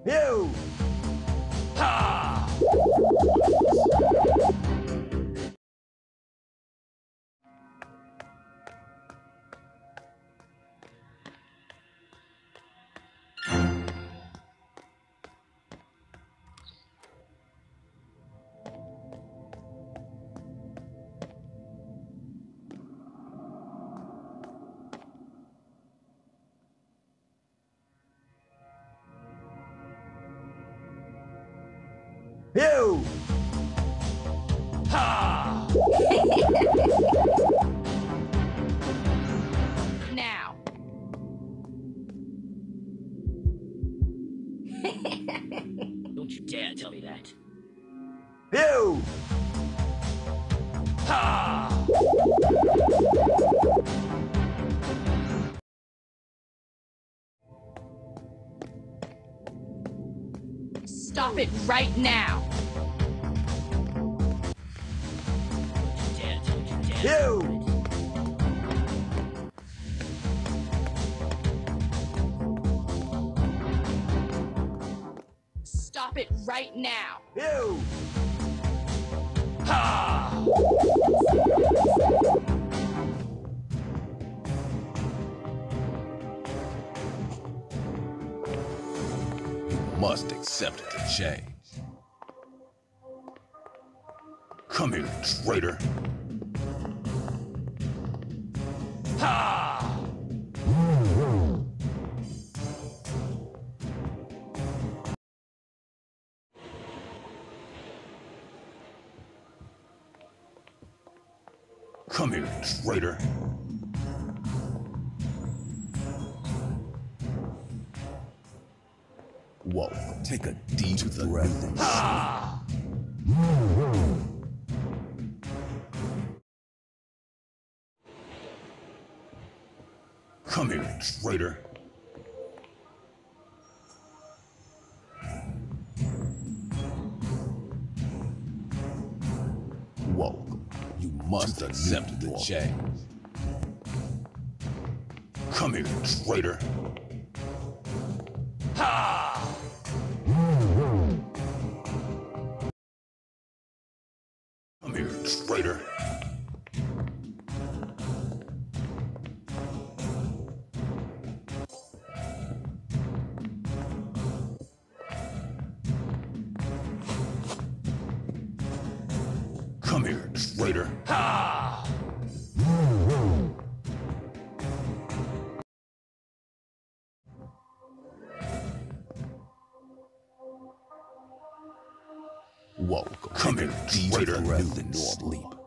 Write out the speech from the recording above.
You! Ha! You! Ha! Now. Don't you dare tell me that. You! Ha! Stop it right now. Don't you dare. You! Stop it right now. You! Ha! Must accept the change. Come here, traitor. Ha! Come here, traitor. Whoa, take a deep breath and Ha! come here, traitor. Welcome. You must accept the change. Come here, traitor. Ha! Come here, traitor. Come here, traitor. Ha! Welcome. Come here, traitor. Breath and sleep.